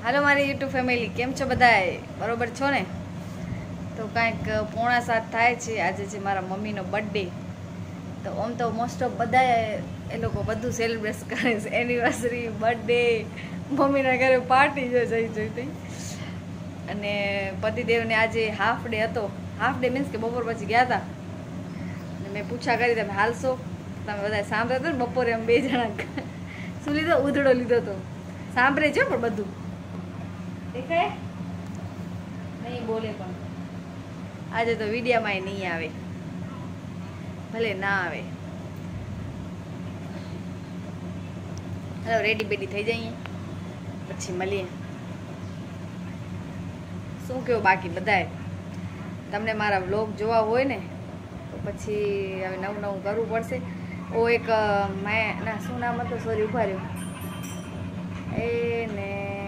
હાલો મારી YouTube family, કેમ છો બધાય? બરોબર છો ને? તો કાંઈક 6:45 થાય છે. આજે છે મારા મમ્મીનો બર્થડે. તો આમ તો મોસ્ટ ઓફ બધા એ લોકો બધું સેલિબ્રેટ કરે છે, એનિવર્સરી, બર્થડે, મમ્મીના ઘરે પાર્ટી જોઈ. અને પતિદેવને આજે હાફ ડે હતો. હાફ ડે મીન્સ કે બપોર પછી ગયા હતા. અને મેં પૂછા કરી, તમે હાલશો? તમે બધા સાંભળ્યો હતો ને બપોરે અમે 2 જણા શું લીધો? ઉધડો લીધો હતો. સાંભળે છે પણ બધું દેખાય નહીં, બોલે પણ. આજે તો વિડીયામાં નહીં આવે, ભલે ના આવે. હવે રેડી બેડી થઈ જઈએ, પછી મળીએ. શું કહો બાકી બધાએ? તમને મારા વ્લોગ જોવા હોય ને તો પછી હવે નવું કરવું પડશે. ઓ એક ના શું નામ હતું? સોરી, ઉભા રહ્યો. એને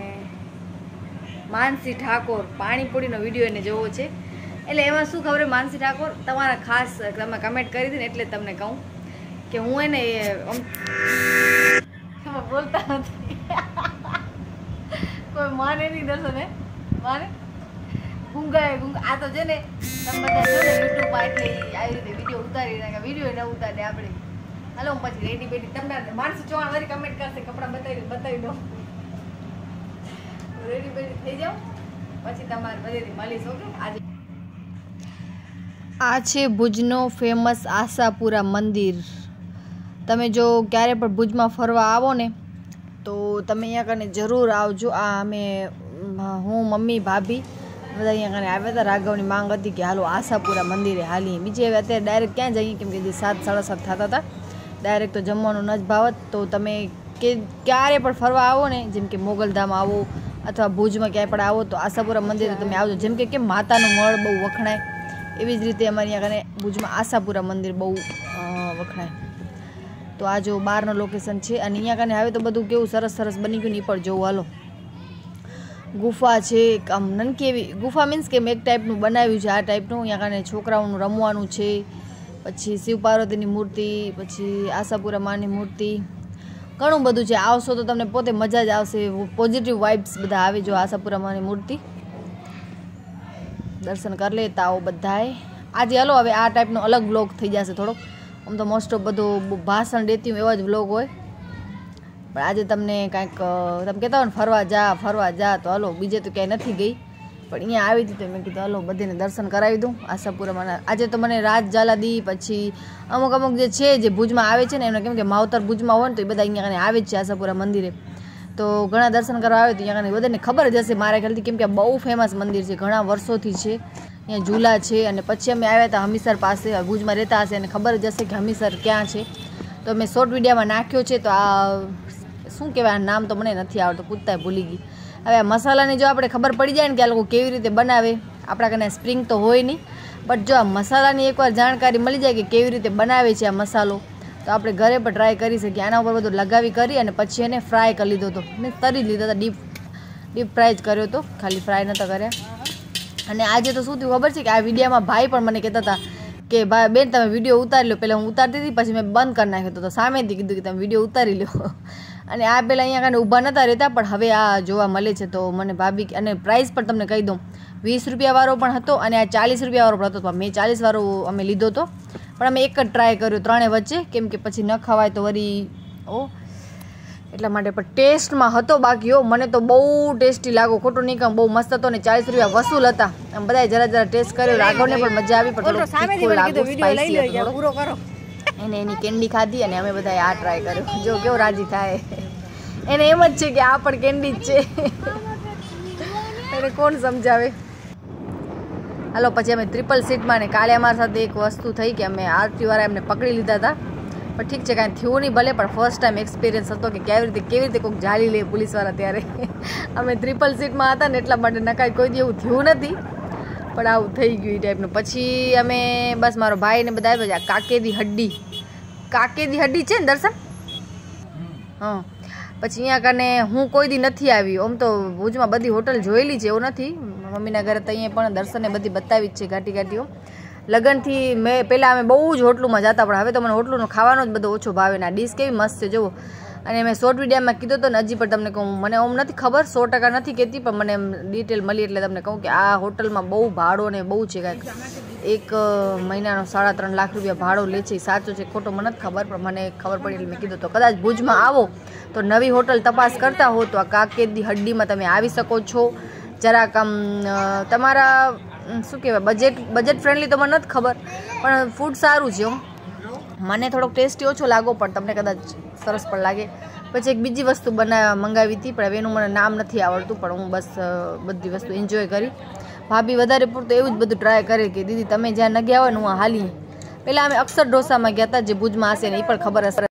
માનસી ઠાકોર પાણીપુરીનો વિડીયો એને જોવો છે. એટલે એમાં શું ખબર, માનસી ઠાકોર તમારા ખાસ તમે કમેન્ટ કરી હતી ને, એટલે તમને કહું કે હું એને બોલતા નથી કોઈ માને નહીં. દર્શન માને ગુંગા આ તો છે ને, તમે બધા જો ને યુટ્યુબમાં, એટલે આવી રીતે વિડીયો ઉતારી નાખે. વિડીયો ન ઉતારે આપણે. હાલો હું પછી રેડી બેડી તમને માનસી ચૌહાણ વળી કમેન્ટ કરશે, કપડાં બતાવી દો. રેડી બેડી થઈ જાઓ, પછી તમારે બધેથી મળીશ. ઓકે. આજે આ છે ભુજનો ફેમસ આશાપુરા મંદિર. તમે જો ક્યારે પણ ભુજમાં ફરવા આવો ને તો તમે અહીંયા કને જરૂર આવજો. આ અમે હું, મમ્મી, ભાભી બધા અહીંયા કને આવ્યા હતા. રાઘવની માંગ હતી કે હાલો આશાપુરા મંદિરે હાલીએ. બીજે હવે અત્યારે ડાયરેક્ટ ક્યાં જઈએ, કેમ કે 7, 7:30 થતા હતા. ડાયરેક્ટ તો જમવાનું ન જ ભાવત. તો તમે ક્યારે પણ ફરવા આવો ને, જેમ કે મોગલધામ આવો અથવા ભુજમાં ક્યાંય પણ આવો તો આશાપુરા મંદિરે તમે આવજો. જેમ કે માતાનું મળ બહુ વખણાય, એવી જ રીતે અમારે અહીંયા કને ભુજમાં આશાપુરા મંદિર બહુ વખણાય. તો આ જો બહારનો લોકેશન છે. અને અહીંયા કને હવે તો બધું કેવું સરસ બની ગયું. નહીં પણ જોવું હાલો. ગુફા છે આમ નનકી એવી ગુફા, મીન્સ કે એક ટાઈપનું બનાવ્યું છે. આ ટાઈપનું અહીંયા કને છોકરાઓનું રમવાનું છે. પછી શિવ પાર્વતીની મૂર્તિ, પછી આશાપુરા માની મૂર્તિ, ઘણું બધું છે. આવશો તો તમને પોતે મજા જ આવશે. પોઝિટિવ વાઇબ્સ બધા આવે. જો આશાપુરા માની મૂર્તિ દર્શન કરી લેતા આવો બધાએ. આજે હાલો હવે આ ટાઈપનો અલગ વ્લોગ થઈ જશે થોડોક. આમ તો મોસ્ટ ઓફ બધું ભાષણ દેતી હું એવા જ વ્લોગ હોય. પણ આજે તમને કાંઈક તમે કહેતા હોય ને ફરવા જા તો હાલો. બીજે તો ક્યાંય નથી ગઈ, પણ અહીંયા આવી હતી તો મેં કીધું હાલો બધીને દર્શન કરાવી દઉં આશાપુરામાં. આજે તો મને રાત ઝાલાદી, પછી અમુક જે છે જે ભુજમાં આવે છે ને એમને, કેમ કે માવતર ભુજમાં હોય ને તો એ બધા અહીંયા આવે જ છે આશાપુરા મંદિરે. તો ઘણા દર્શન કરવા આવે તો અહીંયા બધાને ખબર જ હશે મારા ખ્યાલથી, કેમ કે બહુ ફેમસ મંદિર છે, ઘણા વર્ષોથી છે. અહીંયા ઝૂલા છે. અને પછી અમે આવ્યા હતા હમીસર પાસે, ભુજમાં રહેતા હશે અને ખબર જ હશે કે હમીસર ક્યાં છે. તો મેં શોર્ટ વિડીયોમાં નાખ્યો છે. તો આ શું કહેવાય, નામ તો મને નથી આવડતું, પૂછતા ભૂલી ગઈ. હવે આ મસાલાની જો આપણે ખબર પડી જાય ને કે આ લોકો કેવી રીતે બનાવે, આપણા કને સ્પ્રિંગ તો હોય નહીં, બટ જો આ મસાલાની એકવાર જાણકારી મળી જાય કે કેવી રીતે બનાવે છે આ મસાલો, તો આપણે ઘરે પણ ટ્રાય કરી શકીએ. આના ઉપર બધું લગાવી કરી અને પછી એને ફ્રાય કરી લીધો હતો. મેં તરી લીધા હતા, ડીપ ફ્રાય જ કર્યો હતો, ખાલી ફ્રાય નહોતા કર્યા. અને આજે તો શું થયું ખબર છે કે આ વિડીયોમાં ભાઈ પણ મને કહેતા હતા કે ભાઈ બેન તમે વિડીયો ઉતારી લો. પહેલાં હું ઉતારતી હતી, પછી મેં બંધ કરી નાખ્યો હતો. તો સામેથી કીધું કે તમે વિડીયો ઉતારી લો. અને આ પહેલાં અહીંયા કાંઈ ઊભા નહોતા રહેતા, પણ હવે આ જોવા મળે છે. તો મને ભાભી, અને પ્રાઇસ પણ તમને કહી દઉં, 20 રૂપિયાવાળો પણ હતો અને આ 40 રૂપિયાવાળો પણ હતો. પણ મેં 40 વાળો અમે લીધો હતો, પણ અમે એક જ ટ્રાય કર્યો ત્રણે વચ્ચે, કેમ કે પછી ન ખવાય તો વળી એટલા માટે. પણ ટેસ્ટમાં હતો બાકી મને તો બહુ ટેસ્ટી લાગો, ખોટું નહીં કહું, બહુ મસ્ત હતો. ને 40 રૂપિયા વસૂલ હતા. આમ બધાએ જરા ટેસ્ટ કર્યો. રાઘવને પણ મજા આવી, પણ થોડું સ્પાઈસી હતો. એને એની કેન્ડી ખાધી અને અમે બધાએ આ ટ્રાય કર્યો. જો કેવો રાજી થાય. એને એમ જ છે કે આ પણ કેન્ડી જ છે, એને કોણ સમજાવે. હાલો પછી અમે ટ્રિપલ સીટમાં, ને કાલે અમારી સાથે એક વસ્તુ થઈ કે અમે આરટીવાળા એમને પકડી લીધા હતા. પણ ઠીક છે, કાંઈ થયું નહીં ભલે, પણ ફર્સ્ટ ટાઈમ એક્સપિરિયન્સ હતો કે કેવી રીતે કોઈક ઝાલી લે પોલીસવાળા. ત્યારે અમે ટ્રિપલ સીટમાં હતા ને એટલા માટે નકાઈ કોઈ દી એવું થયું નથી, પણ આવું થઈ ગયું એ ટાઈપનું. પછી અમે બસ મારો ભાઈ ને બધા આવ્યા. કાકેદી હડ્ડી છે ને દર્શન? હા. પછી અહીંયા કને હું કોઈ દી નથી આવી. આમ તો ભુજમાં બધી હોટલ જોયેલી છે, એવું નથી. મમ્મીના ઘરે તો અહીંયા પણ દર્શને બધી બતાવી જ છે ઘાટીઓ. લગ્નથી મેં પહેલાં અમે બહુ જ હોટલુમાં જતા, પણ હવે તો મને હોટલુંનો ખાવાનો જ બધો ઓછો ભાવે. ને આ ડીશ કેવી મસ્ત છે, જુઓ અને મેં શોર્ટ વિડીયોમાં કીધું તો ને હજી પણ તમને કહું, મને ઓમ નથી ખબર 100% નથી કહેતી, પણ મને એમ ડિટેલ મળી એટલે તમને કહું કે આ હોટલમાં બહુ ભાડો ને બહુ છે, કાંઈક એક મહિનાનો 3.5 લાખ રૂપિયા ભાડો લે છે. સાચું છે ખોટો મને નથી ખબર, પણ મને ખબર પડી એટલે મેં કીધું. તો કદાચ ભુજમાં આવો તો નવી હોટલ તપાસ કરતા હો તો આ કાકેદી હડ્ડીમાં તમે આવી શકો છો. જરાક આમ તમારા શું કહેવાય બજેટ ફ્રેન્ડલી તો મને નથી ખબર, પણ ફૂડ સારું છે. મને થોડોક ટેસ્ટી ઓછો લાગો, પણ તમને કદાચ સરસ પણ લાગે. પછી એક બીજી વસ્તુ મંગાવી હતી, પણ હવે એનું મને નામ નથી આવડતું, પણ હું બસ બધી વસ્તુ એન્જોય કરી. ભાભી વધારે પૂરતું એવું જ બધું ટ્રાય કરે કે દીદી તમે જ્યાં ન ગયા હોય ને હું હાલી. પહેલાં અમે અક્ષર ઢોસામાં ગયા હતા જે ભુજમાં હશે ને એ પણ ખબર હશે.